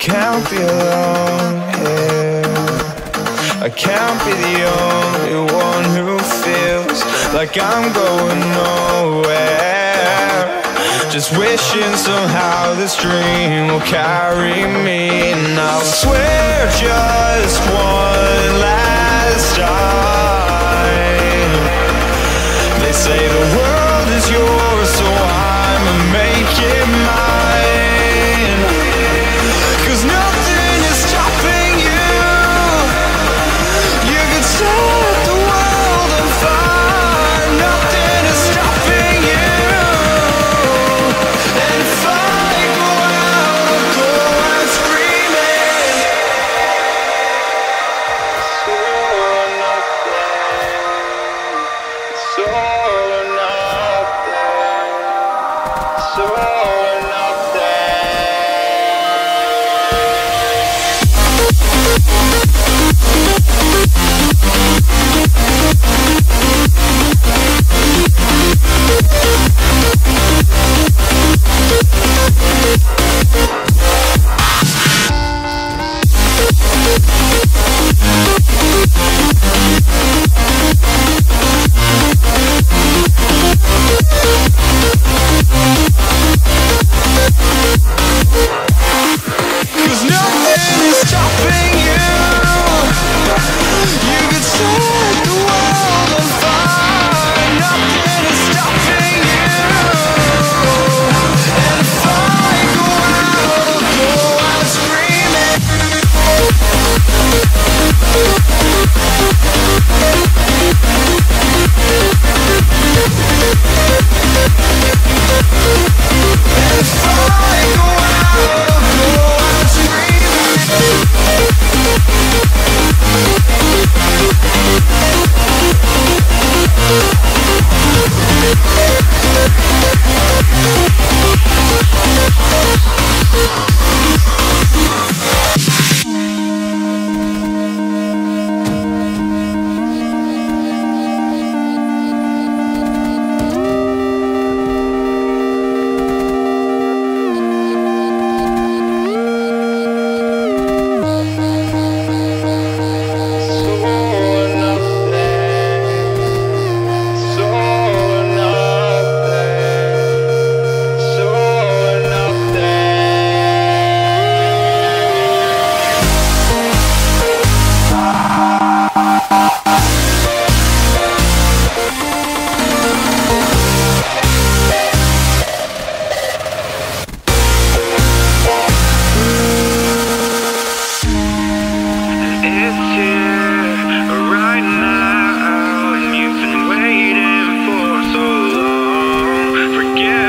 can't be alone here. I can't be the only one who feels like I'm going nowhere. Just wishing somehow this dream will carry me. And I'll swear just one last time. They say the world is yours, so I'ma make it mine. 'Cause nothing is stopping you. You could set the world on fire. Nothing is stopping you. And if I go out, I'll go out screaming. It's all or nothing. It's all or nothing. It's all or nothing.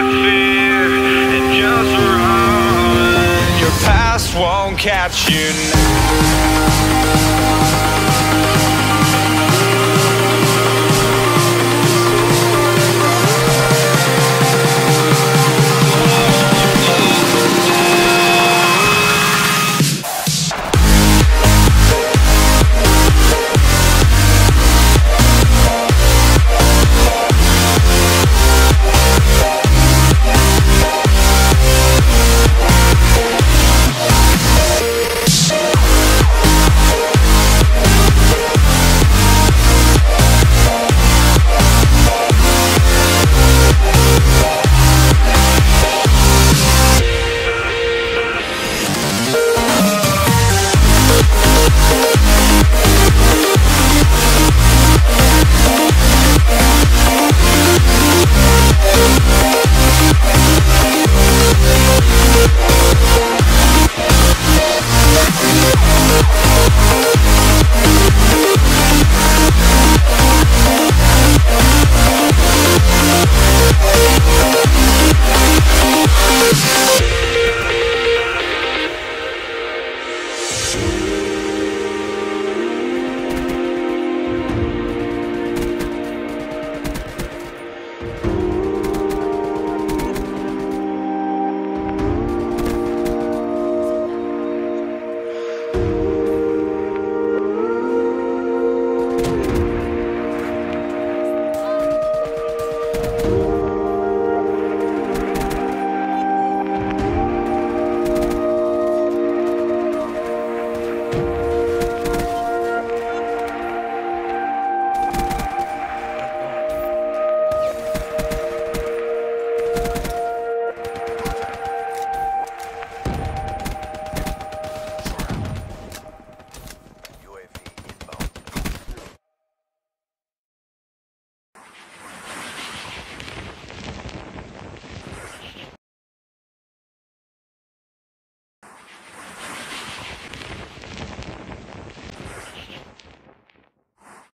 Won't catch you now.